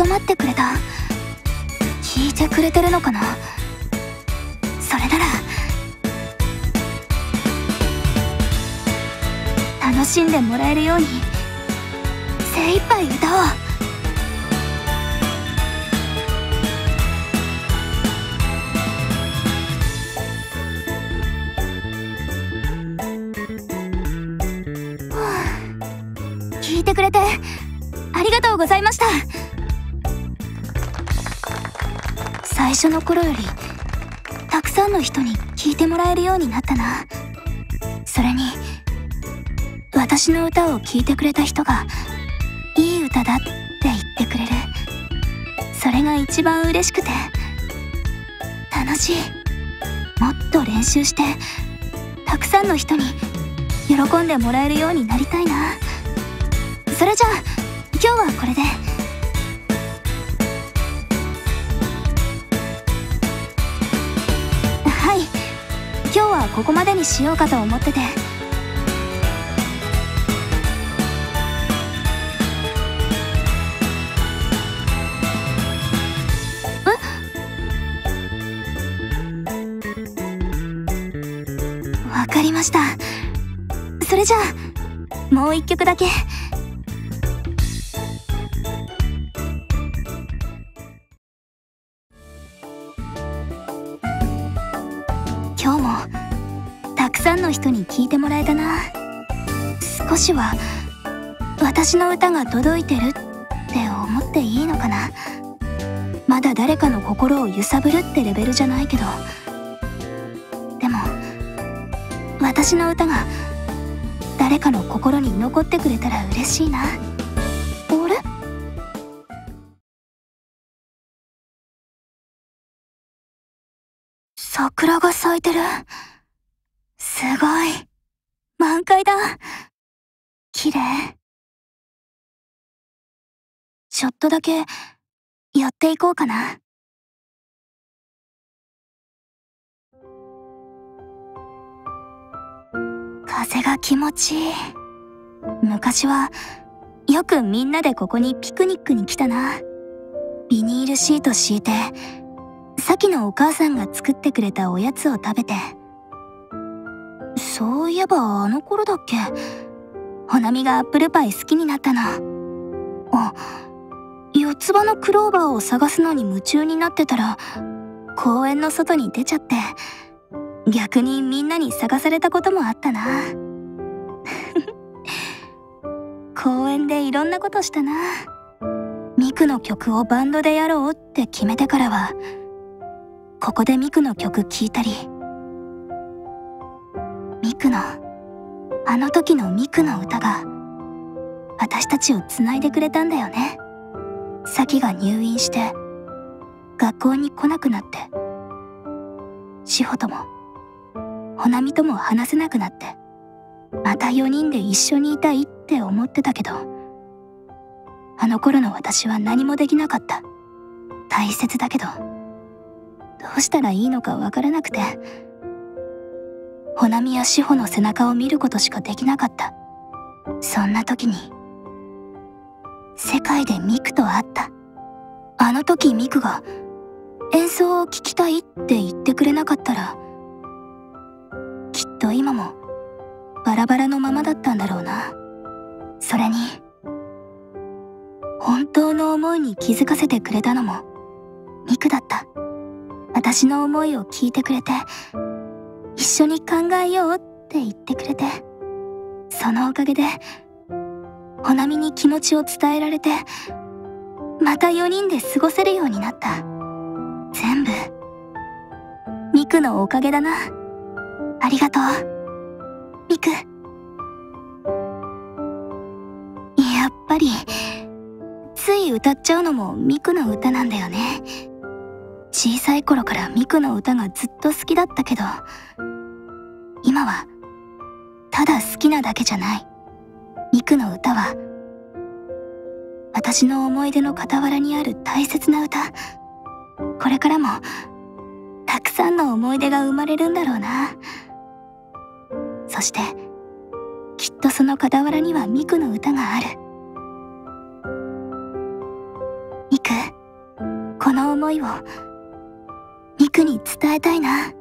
止まってくれた。聞いてくれてるのかな。それなら楽しんでもらえるように精一杯歌おう。聞いてくれてありがとうございました。最初の頃よりたくさんの人に聞いてもらえるようになったな。それに私の歌を聴いてくれた人がいい歌だって言ってくれる。それが一番嬉しくて楽しい。もっと練習してたくさんの人に喜んでもらえるようになりたいな。それじゃあ今日はこれで。はい、今日はここまでにしようかと思ってて。わかりました。それじゃあもう一曲だけ。今日もたくさんの人に聞いてもらえたな。少しは私の歌が届いてるって思っていいのかな。まだ誰かの心を揺さぶるってレベルじゃないけど、でも私の歌が誰かの心に残ってくれたら嬉しいな。あれ？桜が咲いてる。すごい。満開だ。綺麗。ちょっとだけ寄っていこうかな。風が気持ちいい。昔はよくみんなでここにピクニックに来たな。ビニールシート敷いてさきのお母さんが作ってくれたおやつを食べて。そういえばあの頃だっけ、ほなみがアップルパイ好きになったの。あ、四つ葉のクローバーを探すのに夢中になってたら公園の外に出ちゃって、逆にみんなに探されたこともあったな。公園でいろんなことしたな。ミクの曲をバンドでやろうって決めてからはここでミクの曲聴いたり、ミクのあの時のミクの歌が私たちをつないでくれたんだよね。サキが入院して学校に来なくなって、志保ともほなみとも話せなくなって、また4人で一緒にいたいって思ってたけど、あの頃の私は何もできなかった。大切だけどどうしたらいいのかわからなくて、ほなみや志保の背中を見ることしかできなかった。そんな時に世界でミクと会った。あの時ミクが演奏を聴きたいって言ってくれなかったら、きっと今もバラバラのままだったんだろうな。それに本当の思いに気づかせてくれたのもミクだった。私の思いを聞いてくれて、一緒に考えようって言ってくれて、そのおかげでほなみに気持ちを伝えられて、また4人で過ごせるようになった。全部ミクのおかげだな。ありがとうミク。やっぱりつい歌っちゃうのもミクの歌なんだよね。小さい頃からミクの歌がずっと好きだったけど、今はただ好きなだけじゃない。ミクの歌は私の思い出の傍らにある大切な歌。これからもたくさんの思い出が生まれるんだろうな。そしてきっとその傍らにはミクの歌がある。ミク、 この思いをミクに伝えたいな。